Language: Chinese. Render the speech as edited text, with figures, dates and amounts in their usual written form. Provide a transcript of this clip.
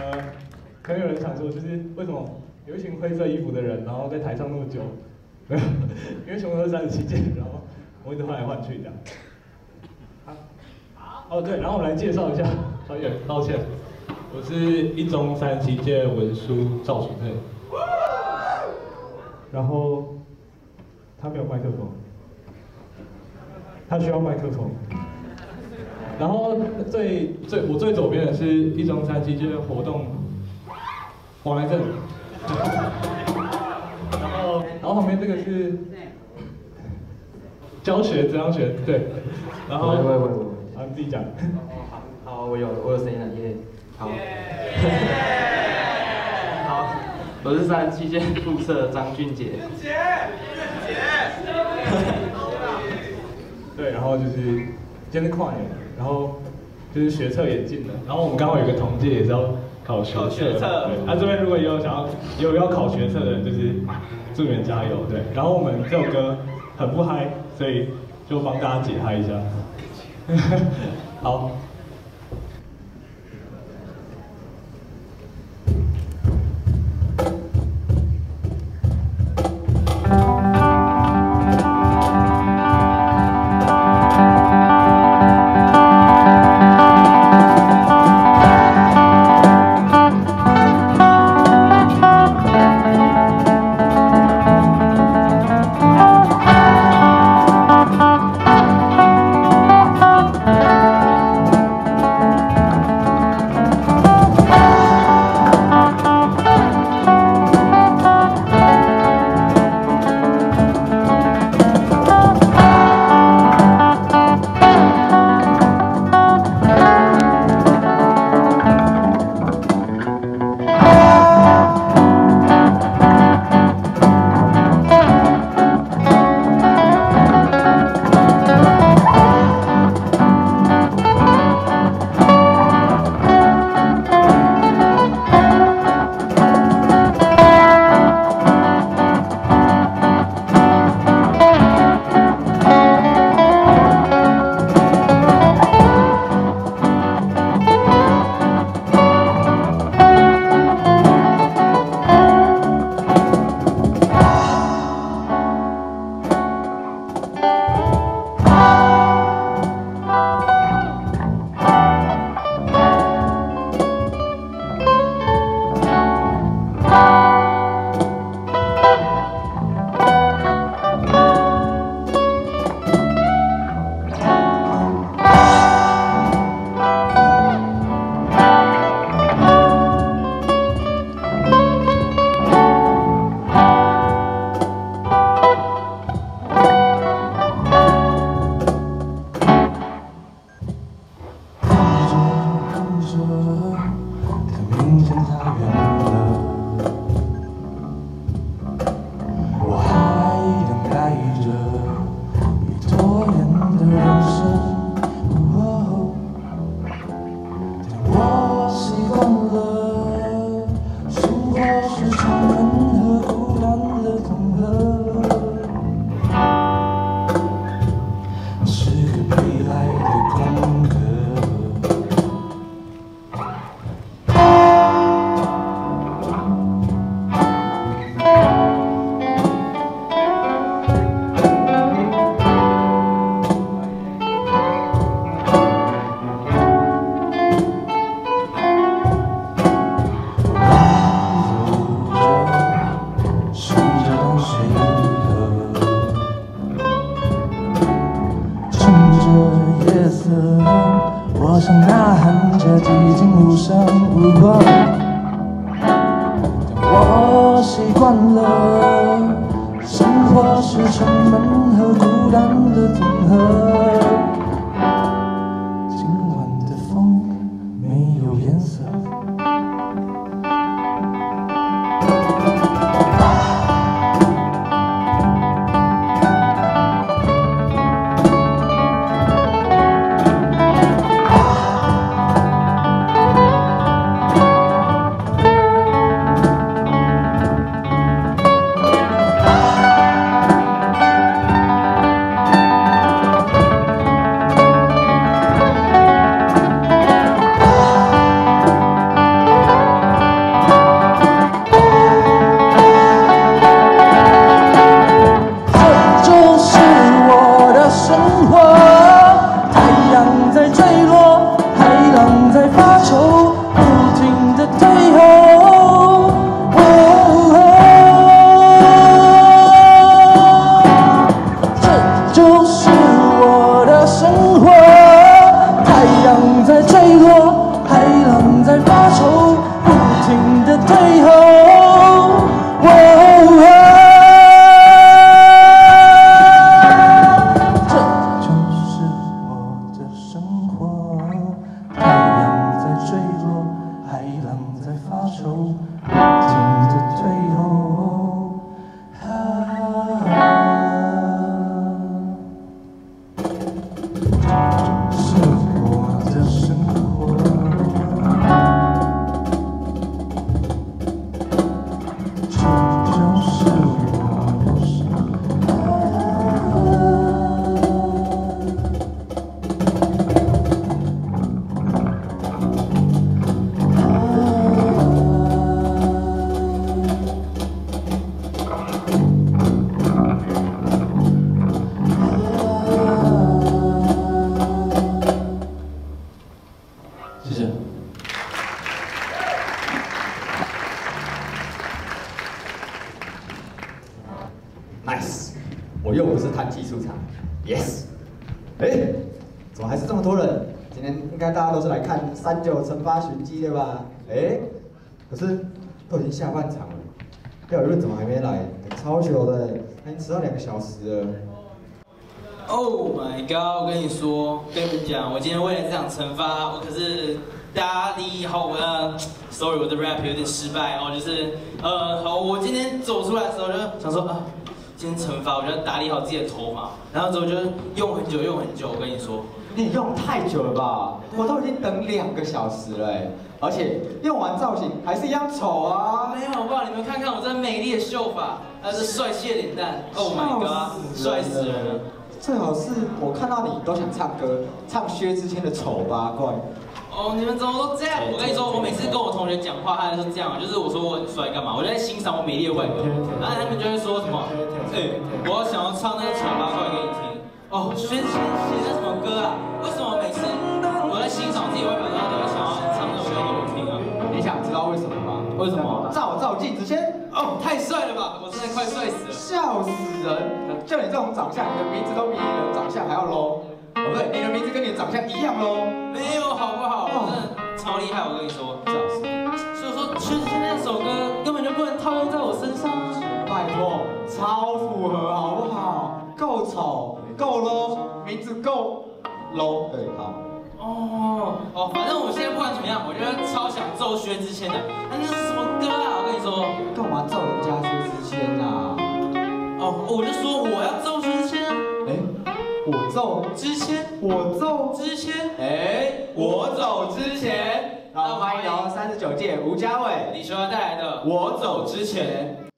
可能有人想说，就是为什么有一群灰色衣服的人，然后在台上那么久？没有，因为全部都是37届，然后我一直换来换去这样。哦对，然后我们来介绍一下，抱歉，我是一中37届文书赵楚佩。然后他没有麦克风，他需要麦克风。然后我最左边的是一中37届活动往来镇。然后旁边这个是教学这样学对，然后喂， 好你自己讲。 好，我有声音了耶，好，好，我是37届副社张俊杰。 对，然后就是今天是跨年，然后就是学测也进了，然后我们刚好有个同届也是要考学测，对，这边如果也有要考学测的人，就是祝你们加油，对。然后我们这首歌很不嗨，所以就帮大家解嗨一下。好。 我想呐喊着寂静无声无波，但我习惯了，生活是沉闷和孤单的总和。今晚的风没有颜色。 ，nice， 我又不是叹气出场 ，yes。哎，怎么还是这么多人？今天应该大家都是来看39惩罚寻机的吧？哎，可是都已经下半场了，廖宇润怎么还没来？等超久的，他已经迟到2个小时了。 Oh my god！ 我跟你说，跟你们讲，我今天为了这场惩罚，我可是打理好sorry， 我的 rap 有点失败哦，就是好，我今天走出来的时候就想说啊，今天惩罚我就要打理好自己的头发，然后之后就用很久，我跟你说， 你用太久了吧？我都已经等2个小时了哎，而且用完造型还是一样丑啊！ 没有好不好？你们看看我这美丽的秀发，还有这帅气的脸蛋 ，Oh my god， 帅死人了！ 最好是我看到你都想唱歌，唱薛之谦的《丑八怪》。 哦，你们怎么都这样？我跟你说，我每次跟我同学讲话，他都是这样，就是我说我很帅干嘛？我在欣赏我美丽的外表，然后他们就会说什么，我要想要唱那个《丑八怪》给你听。哦，薛之谦写的什么歌啊？为什么每次我在欣赏自己外表，他都会想要唱那首歌给我听啊？ 你想知道为什么吗？ 为什么？ 照镜子先。 哦，太帅了吧！我真的快帅死了， 笑死人！就你这种长相，你的名字都比你的长相还要 low。哦，不对，你的名字跟你的长相一样 low。 没有好不好？我真的超厉害，我跟你说。 笑死！ 所以说，薛之谦那首歌根本就不能套用在我身上啊！ 拜托，超符合好不好？够丑，够 low， 名字够 low。对，好。 反正我现在不管怎么样，我觉得超想揍薛之谦的。那是什么歌啊？我跟你说， 干嘛揍人家薛之谦啊？ 我就说我要揍薛之谦啊。 我揍之谦， 我揍之谦， 我走之前。让我们欢迎39届吴家伟、 李修要带来的我走之前。